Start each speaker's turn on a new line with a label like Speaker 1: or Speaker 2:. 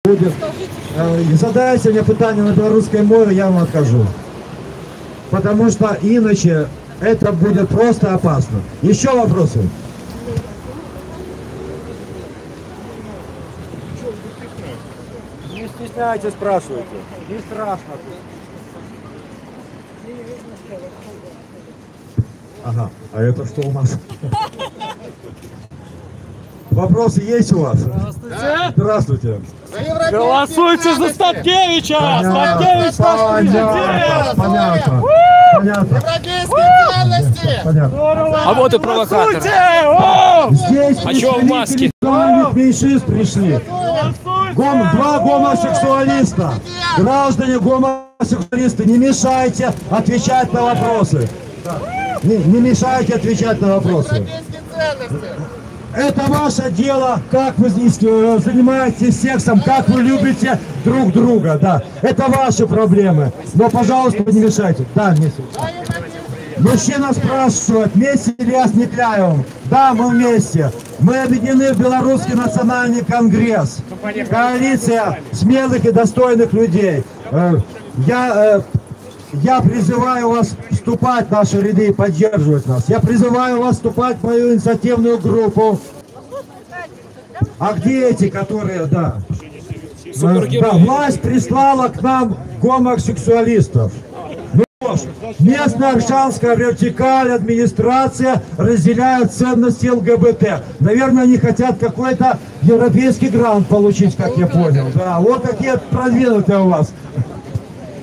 Speaker 1: будет. Задайте мне питание на белорусское море, я вам откажу. Потому что иначе это будет просто опасно. Еще вопросы?
Speaker 2: Не стесняйтесь, спрашивайте. Не страшно.
Speaker 1: Ага, а это что у нас? Вопросы есть у вас?
Speaker 3: Здравствуйте.
Speaker 1: Здравствуйте.
Speaker 3: Голосуйте за Статкевича! Статкевич наш президент!
Speaker 1: Понятно. Понятно. Понятно.
Speaker 4: А вот и провокаторы.
Speaker 1: Здесь
Speaker 4: А чё в маске?
Speaker 1: меньшинств пришли. Два гомосексуалиста. Граждане гомосексуалисты, не мешайте отвечать на вопросы. Не мешайте отвечать на вопросы. Это ваше дело, как вы занимаетесь сексом, как вы любите друг друга, да. Это ваши проблемы. Но, пожалуйста, не мешайте. Да, вместе. Мужчина спрашивает, вместе ли я с Некляевым? Да, мы вместе. Мы объединены в Белорусский национальный конгресс. Коалиция смелых и достойных людей. Я призываю вас вступать в наши ряды и поддерживать нас. Я призываю вас вступать в мою инициативную группу. А где эти, которые, да? Да, власть прислала к нам гомосексуалистов. Ну что ж, местная аршанская вертикаль, администрация разделяют ценности ЛГБТ. Наверное, они хотят какой-то европейский грант получить, как я понял. Да, вот такие продвинутые у вас.